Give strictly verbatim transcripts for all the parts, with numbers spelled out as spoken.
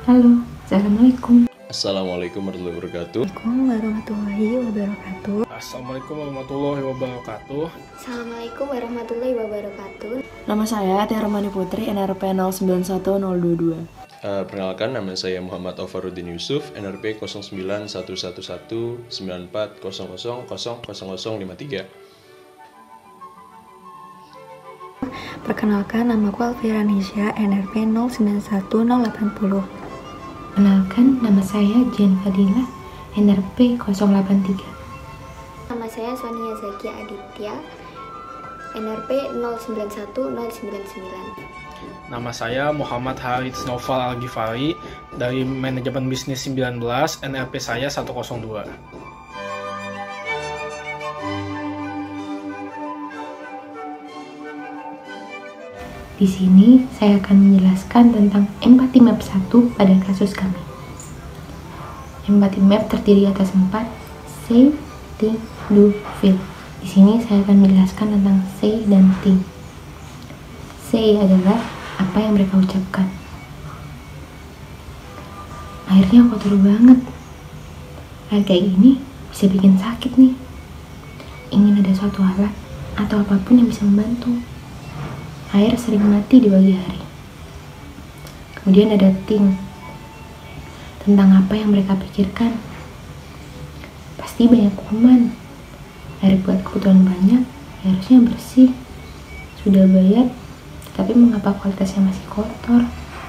Halo, Assalamualaikum. Assalamualaikum warahmatullahi wabarakatuh. Assalamualaikum warahmatullahi wabarakatuh. Assalamualaikum warahmatullahi wabarakatuh. Assalamualaikum warahmatullahi wabarakatuh. Nama saya Tiara Mani Putri, N R P nol sembilan satu nol dua dua. Uh, perkenalkan, nama saya Muhammad Ofaruddin Yusuf, N R P nol sembilan satu satu satu sembilan empat nol nol nol nol nol lima tiga. Perkenalkan, nama aku Alfira Nisha, N R P nol sembilan satu nol delapan nol. Perkenalkan, nama saya Jen Fadila, N R P nol delapan tiga. Nama saya Sonia Zaki Aditya, N R P nol sembilan satu nol sembilan sembilan. Nama saya Muhammad Harits Noval Al-Ghifari dari Manajemen Bisnis sembilan belas, N R P saya satu nol dua. Di sini saya akan menjelaskan tentang empathy map satu pada kasus kami. Empathy map terdiri atas empat, say, think, do, feel. Di sini saya akan menjelaskan tentang say dan think. Say adalah apa yang mereka ucapkan. Airnya kotor banget. Air kayak gini bisa bikin sakit nih. Ingin ada suatu alat atau apapun yang bisa membantu. Air sering mati di pagi hari. Kemudian ada think, tentang apa yang mereka pikirkan. Pasti banyak kuman. Air buat kebutuhan banyak, harusnya bersih. Sudah bayar, tapi mengapa kualitasnya masih kotor?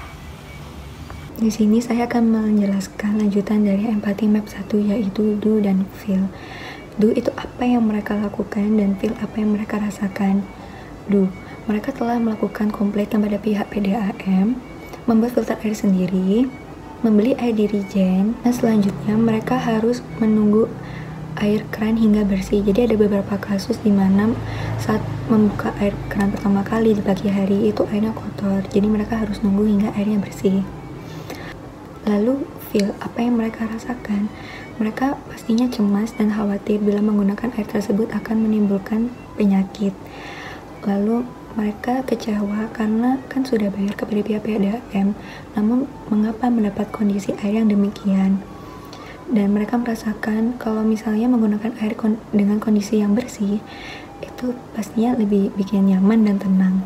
Di sini saya akan menjelaskan lanjutan dari empathy map satu, yaitu do dan feel. Do itu apa yang mereka lakukan dan feel apa yang mereka rasakan. Do, mereka telah melakukan komplainan pada pihak P D A M, membuat filter air sendiri, membeli air di Regen, dan selanjutnya mereka harus menunggu air keran hingga bersih. Jadi ada beberapa kasus di mana saat membuka air keran pertama kali di pagi hari itu airnya kotor, jadi mereka harus nunggu hingga airnya bersih. Lalu feel, apa yang mereka rasakan? Mereka pastinya cemas dan khawatir bila menggunakan air tersebut akan menimbulkan penyakit. Lalu mereka kecewa karena kan sudah bayar kepada pihak P D A M, namun mengapa mendapat kondisi air yang demikian? Dan mereka merasakan kalau misalnya menggunakan air kon- dengan kondisi yang bersih, itu pastinya lebih bikin nyaman dan tenang.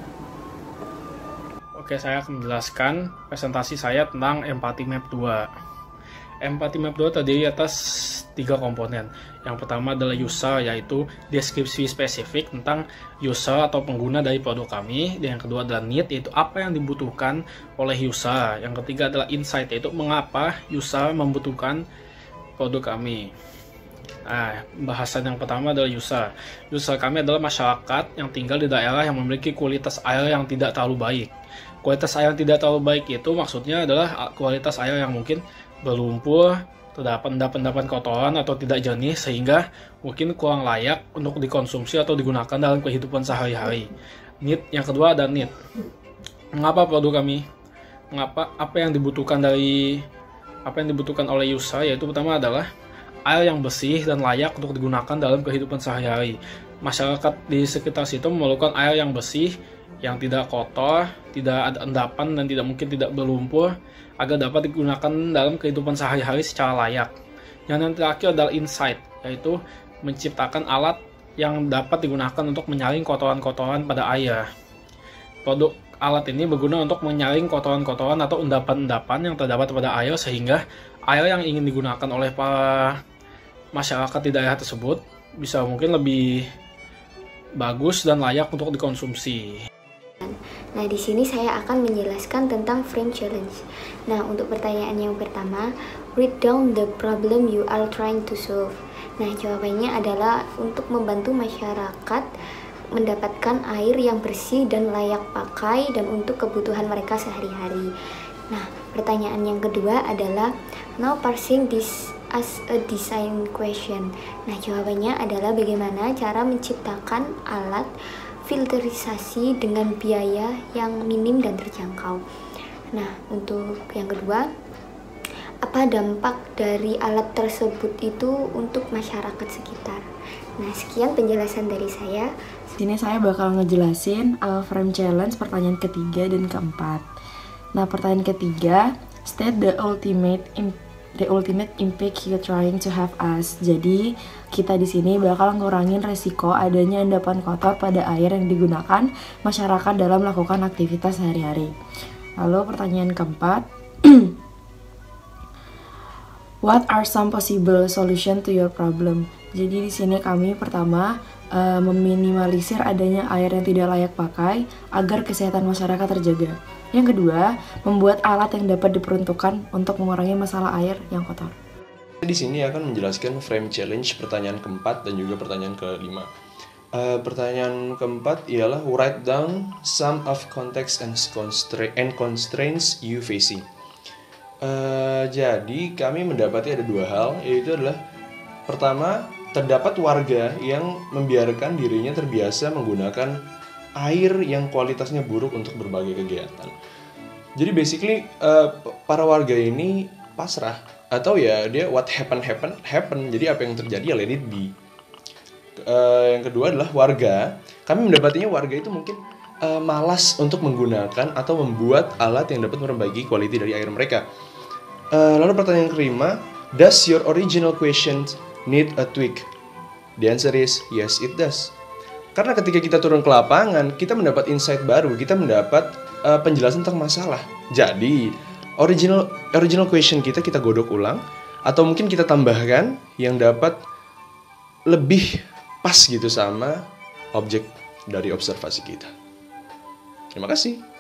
Oke, saya akan menjelaskan presentasi saya tentang empathy map dua. Empathy map dua terdiri atas tiga komponen. Yang pertama adalah user, yaitu deskripsi spesifik tentang user atau pengguna dari produk kami. Dan yang kedua adalah need, yaitu apa yang dibutuhkan oleh user. Yang ketiga adalah insight, yaitu mengapa user membutuhkan produk kami. Nah, bahasan yang pertama adalah user. User kami adalah masyarakat yang tinggal di daerah yang memiliki kualitas air yang tidak terlalu baik. Kualitas air yang tidak terlalu baik itu maksudnya adalah kualitas air yang mungkin berlumpur, terdapat endapan-endapan kotoran atau tidak jernih sehingga mungkin kurang layak untuk dikonsumsi atau digunakan dalam kehidupan sehari-hari. Need, yang kedua ada need. Mengapa produk kami? Mengapa apa yang dibutuhkan dari apa yang dibutuhkan oleh user, yaitu pertama adalah air yang bersih dan layak untuk digunakan dalam kehidupan sehari-hari. Masyarakat di sekitar situ memerlukan air yang bersih, yang tidak kotor, tidak ada endapan dan tidak mungkin tidak berlumpur, agar dapat digunakan dalam kehidupan sehari-hari secara layak. Yang terakhir adalah insight, yaitu menciptakan alat yang dapat digunakan untuk menyaring kotoran-kotoran pada air. Produk alat ini berguna untuk menyaring kotoran-kotoran atau endapan-endapan yang terdapat pada air sehingga air yang ingin digunakan oleh para masyarakat di daerah tersebut bisa mungkin lebih bagus dan layak untuk dikonsumsi. Nah, di sini saya akan menjelaskan tentang frame challenge. Nah, untuk pertanyaan yang pertama, write down the problem you are trying to solve. Nah, jawabannya adalah untuk membantu masyarakat mendapatkan air yang bersih dan layak pakai dan untuk kebutuhan mereka sehari-hari. Nah, pertanyaan yang kedua adalah now parsing this as a design question. Nah, jawabannya adalah bagaimana cara menciptakan alat filterisasi dengan biaya yang minim dan terjangkau. Nah, untuk yang kedua, apa dampak dari alat tersebut itu untuk masyarakat sekitar? Nah, sekian penjelasan dari saya. Sini saya bakal ngejelasin uh, frame challenge pertanyaan ketiga dan keempat. Nah, pertanyaan ketiga, State the ultimate im- the ultimate impact you trying to have us. Jadi kita di sini bakal ngurangin resiko adanya endapan kotor pada air yang digunakan masyarakat dalam melakukan aktivitas sehari-hari. Lalu pertanyaan keempat, what are some possible solution to your problem? Jadi di sini kami pertama uh, meminimalisir adanya air yang tidak layak pakai agar kesehatan masyarakat terjaga. Yang kedua, membuat alat yang dapat diperuntukkan untuk mengurangi masalah air yang kotor. Di sini akan menjelaskan frame challenge pertanyaan keempat dan juga pertanyaan kelima. Uh, pertanyaan keempat ialah write down some of context and, constra- and constraints you facing. Uh, jadi kami mendapati ada dua hal, yaitu adalah pertama, terdapat warga yang membiarkan dirinya terbiasa menggunakan air yang kualitasnya buruk untuk berbagai kegiatan. Jadi basically uh, para warga ini pasrah, atau ya dia what happen happen happen. Jadi apa yang terjadi ya let it be. Uh, yang kedua adalah warga. Kami mendapatinya warga itu mungkin uh, malas untuk menggunakan atau membuat alat yang dapat memperbaiki kualitas dari air mereka. Uh, lalu pertanyaan kelima, does your original question need a tweak? The answer is yes, it does. Karena ketika kita turun ke lapangan, kita mendapat insight baru, kita mendapat uh, penjelasan tentang masalah. Jadi, original original question kita kita godok ulang, atau mungkin kita tambahkan yang dapat lebih pas gitu sama objek dari observasi kita. Terima kasih.